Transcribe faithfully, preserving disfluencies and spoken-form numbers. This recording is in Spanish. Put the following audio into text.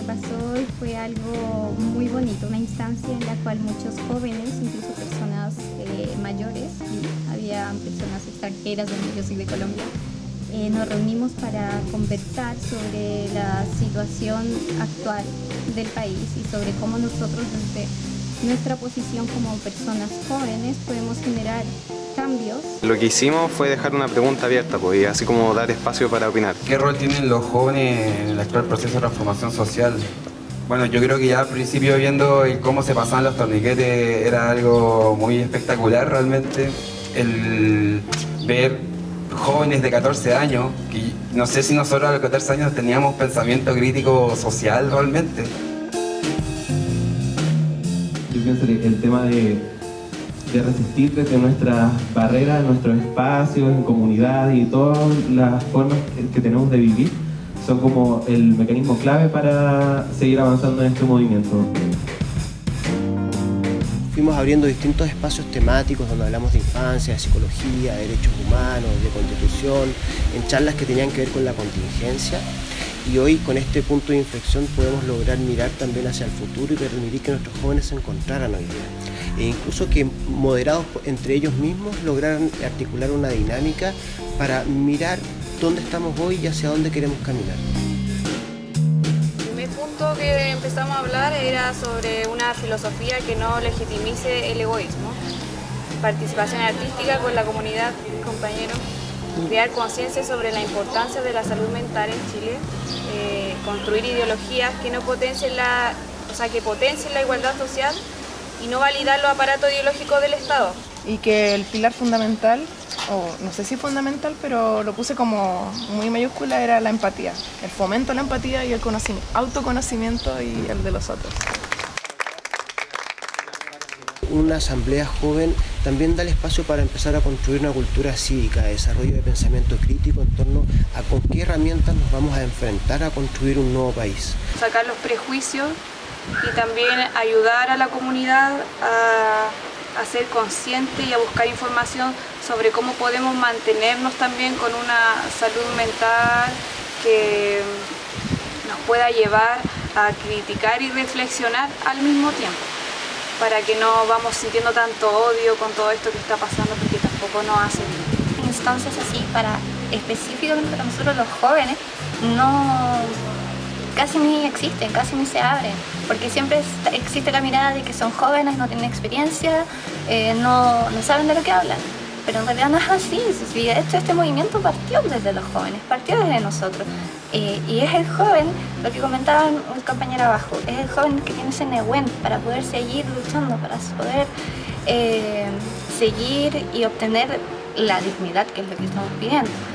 que pasó hoy fue algo muy bonito, una instancia en la cual muchos jóvenes, incluso personas eh, mayores, y había personas extranjeras donde yo soy de Colombia, eh, nos reunimos para conversar sobre la situación actual del país y sobre cómo nosotros desde nuestra posición como personas jóvenes podemos generar cambios. Lo que hicimos fue dejar una pregunta abierta, pues, y así como dar espacio para opinar. ¿Qué rol tienen los jóvenes en el actual proceso de transformación social? Bueno, yo creo que ya al principio, viendo el cómo se pasaban los torniquetes, era algo muy espectacular realmente. El ver jóvenes de catorce años, que no sé si nosotros a los catorce años teníamos pensamiento crítico social realmente. Yo pienso que el tema de, de resistir desde nuestras barreras, nuestros espacios, en comunidad y todas las formas que, que tenemos de vivir son como el mecanismo clave para seguir avanzando en este movimiento. Fuimos abriendo distintos espacios temáticos donde hablamos de infancia, de psicología, de derechos humanos, de constitución, en charlas que tenían que ver con la contingencia. Y hoy, con este punto de inflexión, podemos lograr mirar también hacia el futuro y permitir que nuestros jóvenes se encontraran hoy día. E incluso que, moderados entre ellos mismos, lograran articular una dinámica para mirar dónde estamos hoy y hacia dónde queremos caminar. El primer punto que empezamos a hablar era sobre una filosofía que no legitimice el egoísmo. Participación artística con la comunidad, compañeros. Crear conciencia sobre la importancia de la salud mental en Chile, eh, construir ideologías que no potencien la, o sea, que potencien la igualdad social y no validar los aparatos ideológicos del Estado. Y que el pilar fundamental, o no sé si fundamental, pero lo puse como muy mayúscula, era la empatía. El fomento de la empatía y el conocimiento, autoconocimiento y el de los otros. Una asamblea joven también da el espacio para empezar a construir una cultura cívica, de desarrollo de pensamiento crítico en torno a con qué herramientas nos vamos a enfrentar a construir un nuevo país. Sacar los prejuicios y también ayudar a la comunidad a, a ser consciente y a buscar información sobre cómo podemos mantenernos también con una salud mental que nos pueda llevar a criticar y reflexionar al mismo tiempo, para que no vamos sintiendo tanto odio con todo esto que está pasando, porque tampoco nos hace bien. Instancias así, para específicamente para nosotros los jóvenes, no casi ni existen, casi ni se abren, porque siempre existe la mirada de que son jóvenes, no tienen experiencia, eh, no, no saben de lo que hablan. Pero en realidad no es así. De hecho, este movimiento partió desde los jóvenes, partió desde nosotros. Eh, y es el joven, lo que comentaban un compañero abajo, es el joven que tiene ese nehuen para poder seguir luchando, para poder eh, seguir y obtener la dignidad, que es lo que estamos pidiendo.